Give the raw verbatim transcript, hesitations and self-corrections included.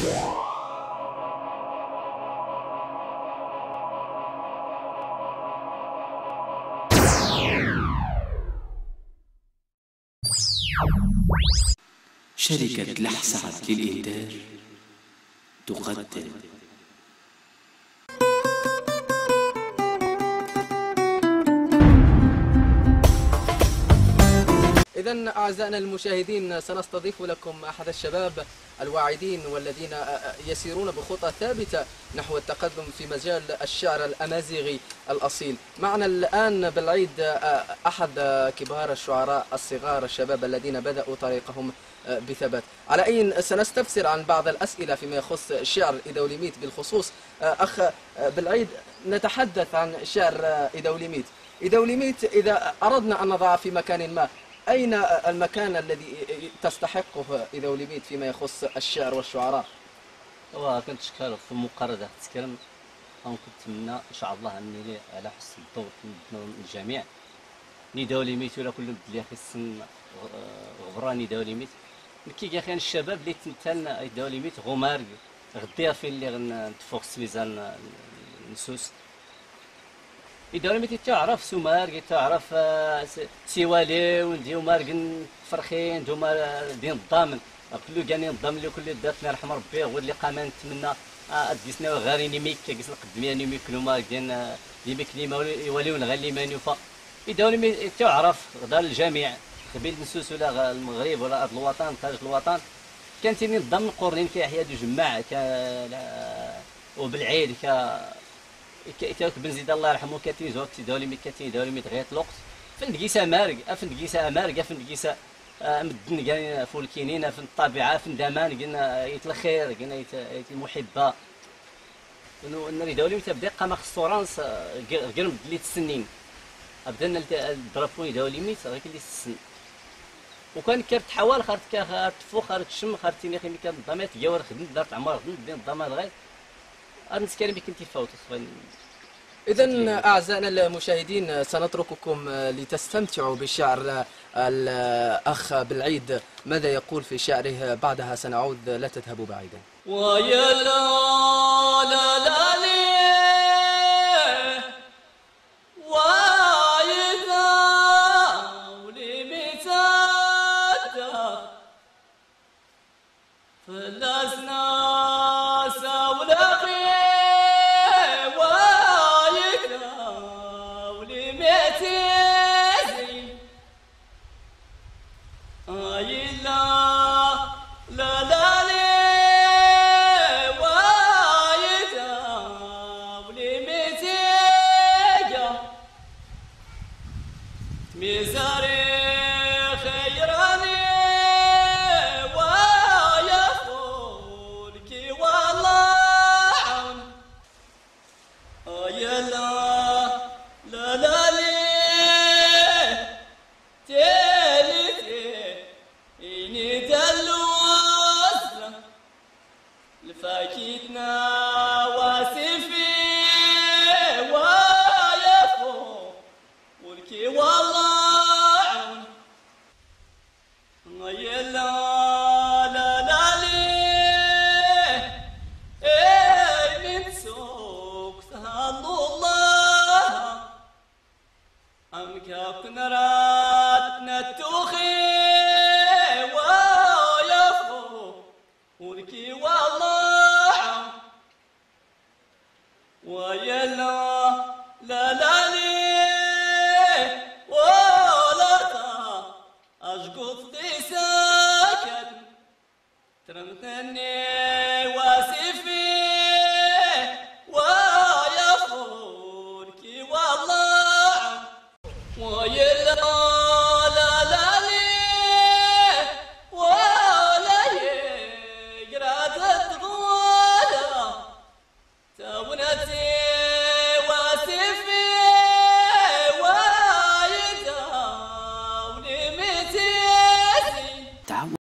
شركة لحسعت للإنتاج تقدم. إذن أعزائنا المشاهدين، سنستضيف لكم أحد الشباب الواعدين والذين يسيرون بخطى ثابتة نحو التقدم في مجال الشعر الأمازيغي الأصيل. معنا الآن بالعيد أحد كبار الشعراء الصغار الشباب الذين بدأوا طريقهم بثبات. على أي سنستفسر عن بعض الأسئلة فيما يخص شعر إيداوليميت بالخصوص. أخ بالعيد، نتحدث عن شعر إيداوليميت. إيداوليميت إذا أردنا أن نضع في مكان ما، أين المكان الذي تستحقه إيداوليميت فيما يخص الشعر والشعراء؟ وكنت شكال في المقارنة تتكلم، كنت نتمنى إن شاء الله أني على حسن الضوء من الجميع. إيداوليميت ولا كل بدلي أخي السن غبران إيداوليميت كي أخي الشباب اللي تمثل إيداوليميت غمار غدير في اللي غنتفوق سويزان نسوس. إيداوليميت تعرف سومار، تعرف سيوالي ونديو مارقن فرخين دوما دين الضامن كلو كان نضام لي كل داتنا رحم ربي هو اللي قام نتمنى اديسنا غاريني ميك كيس نقدميني ميك نوما ديال لي ميك لي يوليو نغلي مانيوفا. إيداوليميت تعرف غدا الجميع قبيل نسوس ولا المغرب ولا ارض الوطن خارج الوطن كانت نضام قرنين كيحيا دو جماع ك وبالعيد ك كيتاك بن زيد الله يرحمه كاتين زوج إيداوليميت كاتين إيداوليميت غير لوقت فندقيسه مارق افندقيسه مارق افندقيسه مدن كاين فولكينين في الطبيعه في الدمان قلنا يت الخير قلنا يت المحبه انه ان إيداوليميت بدا قام خصورانس غير اللي تسنين بدنا نضربوا إيداوليميت غير اللي تسن وكان كرت حوال خرت كا تفو خرت الشم خرتيني خي كان الضمات جاور خدمت دارت عمار خدمت بين الضمات غير نتكلم بك انت فوت. إذن أعزائنا المشاهدين، سنترككم لتستمتعوا بشعر الأخ بالعيد ماذا يقول في شعره. بعدها سنعود، لا تذهبوا بعيدا. ويا لا لا لا لي وايدا ولمتاتا فلازنا ساولاقي ويا لا لا لا لي ولا تا أشقط دي ساكن ترمتني واسفي ويا فولكي والله ويا